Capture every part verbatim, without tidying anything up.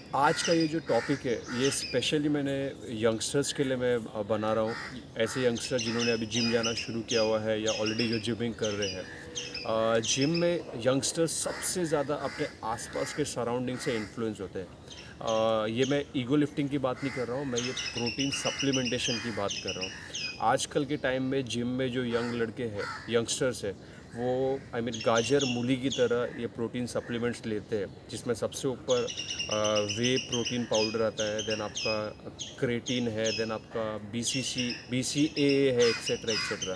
आज का ये जो टॉपिक है ये स्पेशली मैंने यंगस्टर्स के लिए मैं बना रहा हूँ। ऐसे यंगस्टर जिन्होंने अभी जिम जाना शुरू किया हुआ है या ऑलरेडी जो जिमिंग कर रहे हैं। जिम में यंगस्टर्स सबसे ज़्यादा अपने आसपास के सराउंडिंग से इन्फ्लुएंस होते हैं। अ, ये मैं ईगो लिफ्टिंग की बात नहीं कर रहा हूँ, मैं ये प्रोटीन सप्लीमेंटेशन की बात कर रहा हूँ। आजकल के टाइम में जिम में जो यंग लड़के हैं, यंगस्टर्स है, वो आई मीन गाजर मूली की तरह ये प्रोटीन सप्लीमेंट्स लेते हैं, जिसमें सबसे ऊपर वे प्रोटीन पाउडर आता है, देन आपका क्रेटीन है, देन आपका B C C B C ए है, एक्सेट्रा एक्सेट्रा।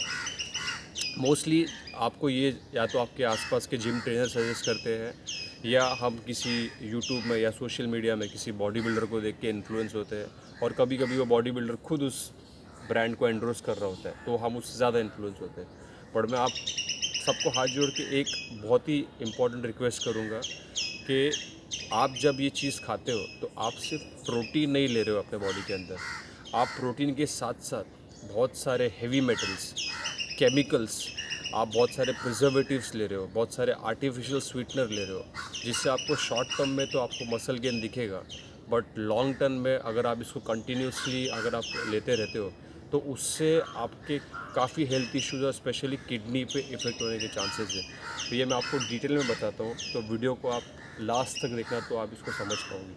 मोस्टली आपको ये या तो आपके आसपास के जिम ट्रेनर सजेस्ट करते हैं, या हम किसी यूट्यूब में या सोशल मीडिया में किसी बॉडी बिल्डर को देख के इन्फ्लुएंस होते हैं, और कभी कभी वो बॉडी बिल्डर खुद उस ब्रांड को एंडोर्स कर रहा होता है, तो हम उससे ज़्यादा इन्फ्लुएंस होते हैं। पर मैं आप सबको हाथ जोड़ के एक बहुत ही इम्पोर्टेंट रिक्वेस्ट करूँगा कि आप जब ये चीज़ खाते हो तो आप सिर्फ प्रोटीन नहीं ले रहे हो अपने बॉडी के अंदर, आप प्रोटीन के साथ साथ बहुत सारे हेवी मेटल्स, केमिकल्स, आप बहुत सारे प्रिजर्वेटिव्स ले रहे हो, बहुत सारे आर्टिफिशियल स्वीटनर ले रहे हो, जिससे आपको शॉर्ट टर्म में तो आपको मसल गेन दिखेगा, बट लॉन्ग टर्म में अगर आप इसको कंटिन्यूसली अगर आप लेते रहते हो तो उससे आपके काफ़ी हेल्थ इश्यूज़ और स्पेशली किडनी पे इफ़ेक्ट होने के चांसेस है। तो ये मैं आपको डिटेल में बताता हूँ, तो वीडियो को आप लास्ट तक देखना तो आप इसको समझ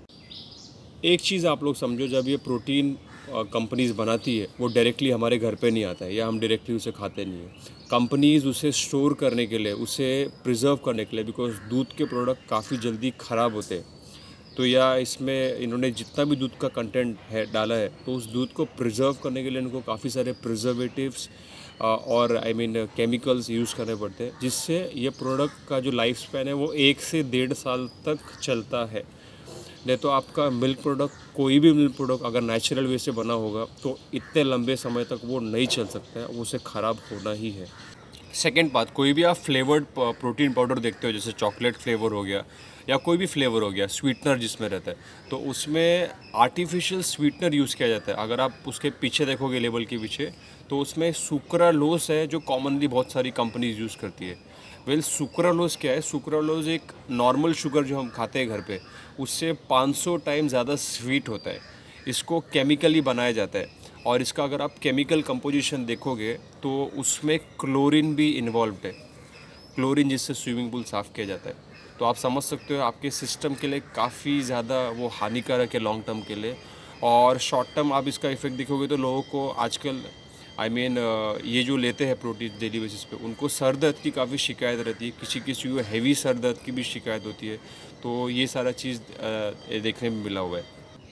पाओगे। एक चीज़ आप लोग समझो, जब ये प्रोटीन कंपनीज़ बनाती है वो डायरेक्टली हमारे घर पे नहीं आता है, या हम डायरेक्टली उसे खाते नहीं हैं। कंपनीज़ उसे स्टोर करने के लिए, उसे प्रिजर्व करने के लिए, बिकॉज दूध के प्रोडक्ट काफ़ी जल्दी ख़राब होते हैं, तो या इसमें इन्होंने जितना भी दूध का कंटेंट है डाला है, तो उस दूध को प्रिजर्व करने के लिए इनको काफ़ी सारे प्रिजर्वेटिव्स और आई मीन केमिकल्स यूज़ करने पड़ते हैं, जिससे ये प्रोडक्ट का जो लाइफ स्पैन है वो एक से डेढ़ साल तक चलता है। नहीं तो आपका मिल्क प्रोडक्ट, कोई भी मिल्क प्रोडक्ट अगर नेचुरल वे से बना होगा तो इतने लंबे समय तक वो नहीं चल सकता है, वो उसे ख़राब होना ही है। सेकेंड बात, कोई भी आप फ्लेवर्ड प्रोटीन पाउडर देखते हो, जैसे चॉकलेट फ्लेवर हो गया या कोई भी फ्लेवर हो गया, स्वीटनर जिसमें रहता है, तो उसमें आर्टिफिशियल स्वीटनर यूज़ किया जाता है। अगर आप उसके पीछे देखोगे लेबल के पीछे, तो उसमें सुक्रालोस है, जो कॉमनली बहुत सारी कंपनीज यूज़ करती है। वेल सुक्रालोस क्या है? सुक्रालोस एक नॉर्मल शुगर जो हम खाते हैं घर पे, उससे पाँच सौ टाइम ज़्यादा स्वीट होता है। इसको केमिकली बनाया जाता है, और इसका अगर आप केमिकल कंपोजिशन देखोगे तो उसमें क्लोरीन भी इन्वॉल्व्ड है। क्लोरीन जिससे स्विमिंग पूल साफ़ किया जाता है। तो आप समझ सकते हो आपके सिस्टम के लिए काफ़ी ज़्यादा वो हानिकारक है लॉन्ग टर्म के लिए। और शॉर्ट टर्म आप इसका इफ़ेक्ट देखोगे तो लोगों को आजकल आई I मीन mean, ये जो लेते हैं प्रोटीन डेली बेसिस पे, उनको सर दर्द की काफ़ी शिकायत रहती है, किसी किसी को हैवी सर दर्द की भी शिकायत होती है। तो ये सारा चीज़ देखने में मिला हुआ है।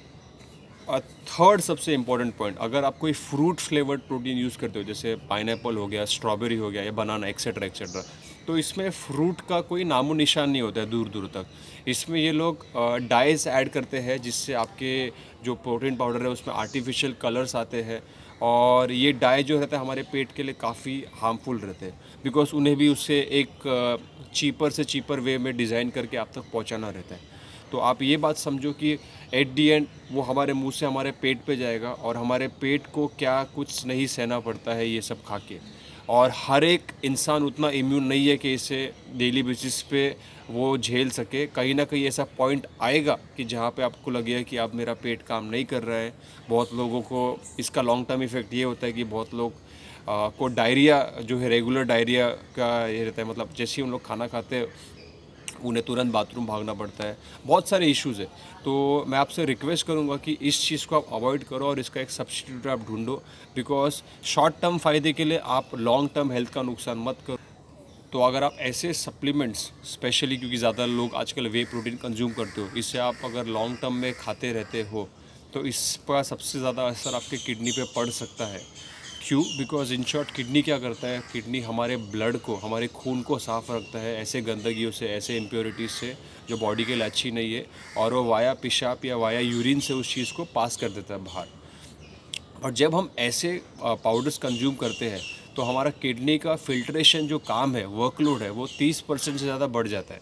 और थर्ड सबसे इम्पॉर्टेंट पॉइंट, अगर आप कोई फ्रूट फ्लेवर्ड प्रोटीन यूज़ करते हो, जैसे पाइनएप्पल हो गया, स्ट्रॉबेरी हो गया, या बनाना एक्सेट्रा एक्सेट्रा, तो इसमें फ्रूट का कोई नामो निशान नहीं होता है दूर दूर तक। इसमें ये लोग डाइज ऐड करते हैं, जिससे आपके जो प्रोटीन पाउडर है उसमें आर्टिफिशियल कलर्स आते हैं, और ये डाई जो रहता है हमारे पेट के लिए काफ़ी हार्मफुल रहते हैं, बिकॉज उन्हें भी उससे एक चीपर से चीपर वे में डिज़ाइन करके आप तक पहुंचाना रहता है। तो आप ये बात समझो कि एट दी एंड वो हमारे मुंह से हमारे पेट पे जाएगा, और हमारे पेट को क्या कुछ नहीं सहना पड़ता है ये सब खा के। और हर एक इंसान उतना इम्यून नहीं है कि इसे डेली बेसिस पे वो झेल सके। कहीं ना कहीं ऐसा पॉइंट आएगा कि जहाँ पे आपको लगेगा कि अब मेरा पेट काम नहीं कर रहा है। बहुत लोगों को इसका लॉन्ग टर्म इफ़ेक्ट ये होता है कि बहुत लोग आ, को डायरिया जो है, रेगुलर डायरिया का ये रहता है, मतलब जैसे ही उन लोग खाना खाते हैं उन्हें तुरंत बाथरूम भागना पड़ता है, बहुत सारे इश्यूज़ है। तो मैं आपसे रिक्वेस्ट करूंगा कि इस चीज़ को आप अवॉइड करो और इसका एक सब्स्टिट्यूट आप ढूंढो, बिकॉज शॉर्ट टर्म फ़ायदे के लिए आप लॉन्ग टर्म हेल्थ का नुकसान मत करो। तो अगर आप ऐसे सप्लीमेंट्स, स्पेशली क्योंकि ज़्यादा लोग आजकल वे प्रोटीन कंज्यूम करते हो, इससे आप अगर लॉन्ग टर्म में खाते रहते हो तो इस पर सबसे ज़्यादा असर आपके किडनी पे पड़ सकता है। क्यों? बिकॉज इन शॉर्ट किडनी क्या करता है, किडनी हमारे ब्लड को, हमारे खून को साफ़ रखता है ऐसे गंदगियों से, ऐसे इम्प्योरिटीज़ से जो बॉडी के लिए अच्छी नहीं है, और वो वाया पेशाब या वाया यूरिन से उस चीज़ को पास कर देता है बाहर। और जब हम ऐसे पाउडर्स कंज्यूम करते हैं तो हमारा किडनी का फिल्ट्रेशन जो काम है, वर्कलोड है, वो तीस परसेंट से ज़्यादा बढ़ जाता है।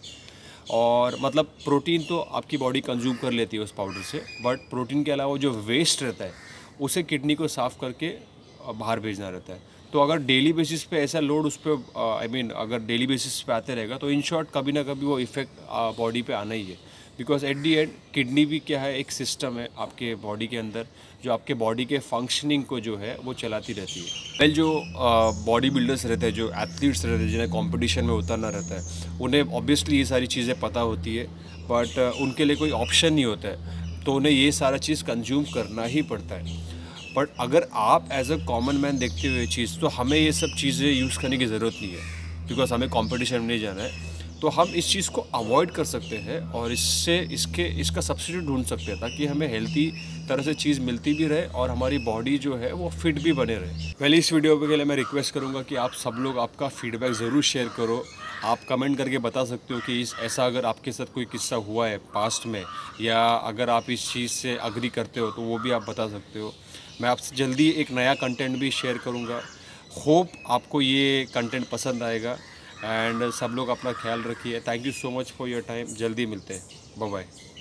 और मतलब प्रोटीन तो आपकी बॉडी कंज्यूम कर लेती है उस पाउडर से, बट प्रोटीन के अलावा जो वेस्ट रहता है उसे किडनी को साफ़ करके बाहर भेजना रहता है। तो अगर डेली बेसिस पे ऐसा लोड उस पर आई मीन अगर डेली बेसिस पे आते रहेगा तो इन शॉर्ट कभी ना कभी वो इफ़ेक्ट बॉडी पे आना ही है। Because at the end kidney भी क्या है, एक सिस्टम है आपके बॉडी के अंदर जो आपके बॉडी के फंक्शनिंग को जो है वो चलाती रहती है। वेल जो बॉडी बिल्डर्स रहते हैं, जो एथलीट्स रहते हैं, जिन्हें कंपटीशन में उतरना रहता है, उन्हें ऑब्वियसली ये सारी चीज़ें पता होती है, बट उनके लिए कोई ऑप्शन नहीं होता है, तो उन्हें ये सारा चीज़ कंज्यूम करना ही पड़ता है। बट अगर आप एज अ कॉमन मैन देखते हुए चीज़, तो हमें ये सब चीज़ें यूज़ करने की ज़रूरत नहीं है, बिकॉज हमें कंपटीशन में नहीं जाना है। तो हम इस चीज़ को अवॉइड कर सकते हैं और इससे इसके इसका सब्स्टिट्यूट ढूंढ सकते हैं, ताकि हमें हेल्थी तरह से चीज़ मिलती भी रहे और हमारी बॉडी जो है वो फिट भी बने रहे। पहले इस वीडियो के लिए मैं रिक्वेस्ट करूँगा कि आप सब लोग आपका फीडबैक ज़रूर शेयर करो। आप कमेंट करके बता सकते हो कि इस ऐसा अगर आपके साथ कोई किस्सा हुआ है पास्ट में, या अगर आप इस चीज़ से अग्री करते हो तो वो भी आप बता सकते हो। मैं आपसे जल्दी एक नया कंटेंट भी शेयर करूँगा। होप आपको ये कंटेंट पसंद आएगा एंड सब लोग अपना ख्याल रखिए। Thank you so much for your time. जल्दी मिलते हैं। Bye bye.